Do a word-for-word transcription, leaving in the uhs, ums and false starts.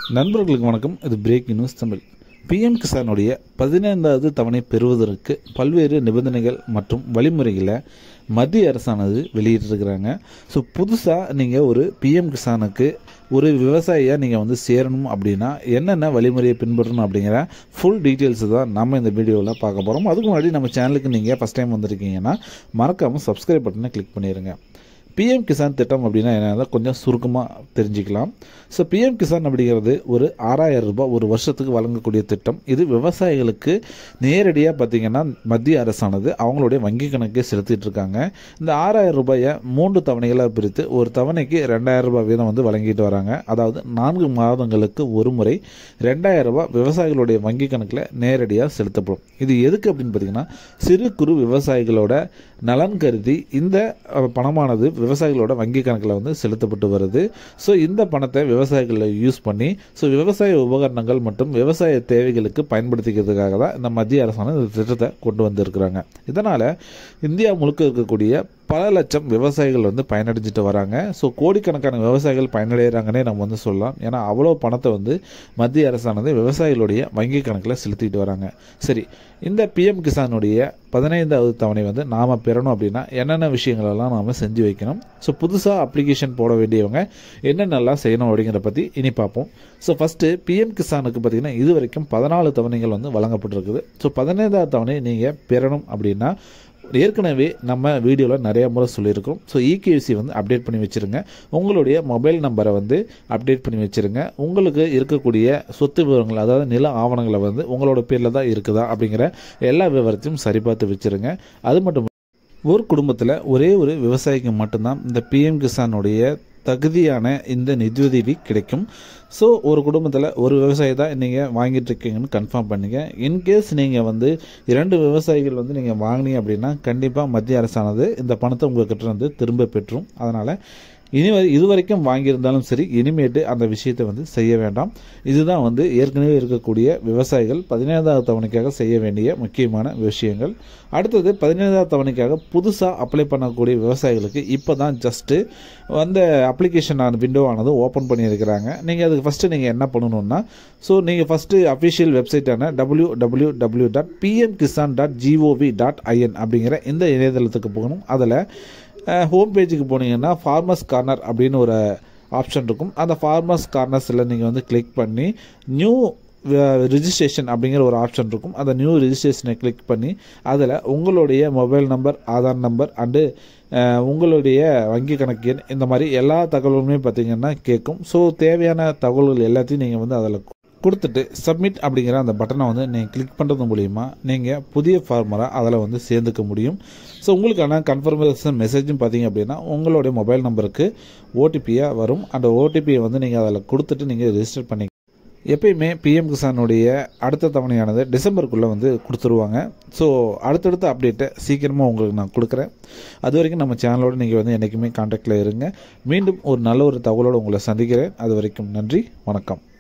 நண்பர்களுக்கு வணக்கம். இது பிரேக் நியூஸ் தமிழ். பிஎம் கிசானுடைய பதினைந்தாவது தவணை பெறுவதற்கு பல்வேறு நிபந்தனைகள் மற்றும் வழிமுறைகளை மத்திய அரசானது வெளியிட்டிருக்கிறாங்க. ஸோ புதுசாக நீங்கள் ஒரு பிஎம் கிசானுக்கு ஒரு விவசாயியாக நீங்கள் வந்து சேரணும் அப்படின்னா என்னென்ன வழிமுறையை பின்பற்றணும் அப்படிங்கிற ஃபுல் டீட்டெயில்ஸ் தான் நம்ம இந்த வீடியோவில் பார்க்க போகிறோம். அதுக்கு முன்னாடி நம்ம சேனலுக்கு நீங்கள் ஃபஸ்ட் டைம் வந்திருக்கீங்கன்னா மறக்காமல் சப்ஸ்கிரைப் பட்டனை கிளிக் பண்ணிடுங்க. பிஎம் கிசான் திட்டம் அப்படின்னா என்ன கொஞ்சம் சுருக்கமாக தெரிஞ்சுக்கலாம். ஸோ பிஎம் கிசான் அப்படிங்கிறது ஒரு ஆறாயிரம் ரூபாய் ஒரு வருஷத்துக்கு வழங்கக்கூடிய திட்டம். இது விவசாயிகளுக்கு நேரடியாக பார்த்திங்கன்னா மத்திய அரசானது அவங்களுடைய வங்கி கணக்கே செலுத்திட்டு இருக்காங்க. இந்த ஆறாயிரம் ரூபாயை மூன்று தவணைகளாக பிரித்து ஒரு தவணைக்கு ரெண்டாயிரம் ரூபாய் வீதம் வந்து வழங்கிட்டு வராங்க. அதாவது நான்கு மாதங்களுக்கு ஒரு முறை ரெண்டாயிரம் ரூபாய் விவசாயிகளுடைய வங்கி கணக்கில் நேரடியாக செலுத்தப்படும். இது எதுக்கு அப்படின்னு பார்த்தீங்கன்னா சிறு குறு விவசாயிகளோட நலன் கருதி இந்த பணமானது விவசாயிகளோட வங்கி கணக்கில் வந்து செலுத்தப்பட்டு வருது. ஸோ இந்த பணத்தை விவசாயிகளை யூஸ் பண்ணி ஸோ விவசாய உபகரணங்கள் மற்றும் விவசாய தேவைகளுக்கு பயன்படுத்திக்கிறதுக்காக தான் இந்த மத்திய அரசாங்கம் இந்த திட்டத்தை கொண்டு வந்திருக்கிறாங்க. இதனால் இந்தியா முழுக்க இருக்கக்கூடிய பல லட்சம் விவசாயிகள் வந்து பயனடைஞ்சிட்டு வராங்க. ஸோ கோடிக்கணக்கான விவசாயிகள் பயனடைகிறாங்கன்னே நம்ம வந்து சொல்லலாம். ஏன்னா அவ்வளோ பணத்தை வந்து மத்திய அரசானது விவசாயிகளுடைய வங்கி கணக்கில் செலுத்திட்டு வராங்க. சரி, இந்த பிஎம் கிசானுடைய பதினைந்தாவது தவணை வந்து நாம் பெறணும் அப்படின்னா என்னென்ன விஷயங்களெல்லாம் நாம் செஞ்சு வைக்கணும், ஸோ புதுசாக அப்ளிகேஷன் போட வேண்டியவங்க என்னென்னலாம் செய்யணும் அப்படிங்கிற பற்றி இனி பார்ப்போம். ஸோ ஃபஸ்ட்டு பிஎம் கிசானுக்கு பார்த்திங்கன்னா இது வரைக்கும் பதினாலு தவணைகள் வந்து வழங்கப்பட்டிருக்குது. ஸோ பதினைந்தாவது தவணை நீங்கள் பெறணும் அப்படின்னா ஏற்கனவே நம்ம வீடியோவில் நிறைய முறை சொல்லியிருக்கோம். ஸோ இகேவிசி வந்து அப்டேட் பண்ணி வச்சுருங்க. உங்களுடைய மொபைல் நம்பரை வந்து அப்டேட் பண்ணி வச்சுருங்க. உங்களுக்கு இருக்கக்கூடிய சொத்து விவரங்கள், அதாவது நில ஆவணங்களை வந்து உங்களோட பேரில் தான் இருக்குதா அப்படிங்கிற எல்லா விவரத்தையும் சரிபார்த்து வச்சுருங்க. அது மட்டும் ஒரு குடும்பத்தில் ஒரே ஒரு விவசாயிக்கு மட்டும்தான் இந்த பிஎம் கிசானுடைய தகுதியான இந்த நிதியுதவி கிடைக்கும். ஸோ ஒரு குடும்பத்தில் ஒரு விவசாயி தான் நீங்கள் வாங்கிட்டு இருக்கீங்கன்னு கன்ஃபார்ம் பண்ணுங்க. இன்கேஸ் நீங்கள் வந்து இரண்டு விவசாயிகள் வந்து நீங்கள் வாங்கினீங்க அப்படின்னா கண்டிப்பாக மத்திய அரசானது இந்த பணத்தை உங்கள்கிட்ட வந்து திரும்ப பெற்றும். அதனால் இனி இது வரைக்கும் வாங்கியிருந்தாலும் சரி, இனிமேட்டு அந்த விஷயத்தை வந்து செய்ய வேண்டாம். இதுதான் வந்து ஏற்கனவே இருக்கக்கூடிய விவசாயிகள் பதினைந்தாவது தவணைக்காக செய்ய வேண்டிய முக்கியமான விஷயங்கள். அடுத்தது பதினைந்தாவது தவணைக்காக புதுசாக அப்ளை பண்ணக்கூடிய விவசாயிகளுக்கு இப்போ தான் ஜஸ்ட்டு அந்த அப்ளிகேஷனான விண்டோவானது ஓப்பன் பண்ணியிருக்கிறாங்க. நீங்கள் அதுக்கு ஃபஸ்ட்டு நீங்கள் என்ன பண்ணணுன்னா, ஸோ நீங்கள் ஃபஸ்ட்டு அஃபிஷியல் வெப்சைட்டான W W W dot PM Kisan dot GOV dot IN அப்படிங்கிற இந்த இணையதளத்துக்கு போகணும். அதில் ஹோம் பேஜுக்கு போனீங்கன்னா ஃபார்மர்ஸ் கார்னர் அப்படின்னு ஒரு ஆப்ஷன் இருக்கும். அந்த ஃபார்மர்ஸ் கார்னர்ஸில் நீங்கள் வந்து கிளிக் பண்ணி நியூ ரிஜிஸ்ட்ரேஷன் அப்படிங்கிற ஒரு ஆப்ஷன் இருக்கும். அந்த நியூ ரிஜிஸ்ட்ரேஷனை கிளிக் பண்ணி அதில் உங்களுடைய mobile number, Aadhaar number and உங்களுடைய வங்கி கணக்கு எண், இந்த மாதிரி எல்லா தகவலுமே பார்த்திங்கன்னா கேட்கும். ஸோ தேவையான தகவல்கள் எல்லாத்தையும் நீங்கள் வந்து அதில் கொடுத்துட்டு சப்மிட் அப்படிங்கிற அந்த பட்டனை வந்து நீங்கள் கிளிக் பண்ணுறது மூலிமா நீங்கள் புதிய ஃபார்மராக அதில் வந்து சேர்ந்துக்க முடியும். ஸோ உங்களுக்கான கன்ஃபர்மேஷன் மெசேஜும் பார்த்தீங்க அப்படின்னா உங்களுடைய மொபைல் நம்பருக்கு ஓடிபியாக வரும். அந்த ஓடிபியை வந்து நீங்கள் அதில் கொடுத்துட்டு நீங்கள் ரெஜிஸ்டர் பண்ணி எப்பயுமே பிஎம் கிசானுடைய அடுத்த தவணையானது டிசம்பருக்குள்ளே வந்து கொடுத்துருவாங்க. ஸோ அடுத்தடுத்த அப்டேட்டை சீக்கிரமாக உங்களுக்கு நான் கொடுக்குறேன். அது வரைக்கும் நம்ம சேனலோடு நீங்கள் வந்து என்றைக்குமே கான்டாக்டில் இருங்க. மீண்டும் ஒரு நல்ல ஒரு தகவலோடு உங்களை சந்திக்கிறேன். அது வரைக்கும் நன்றி, வணக்கம்.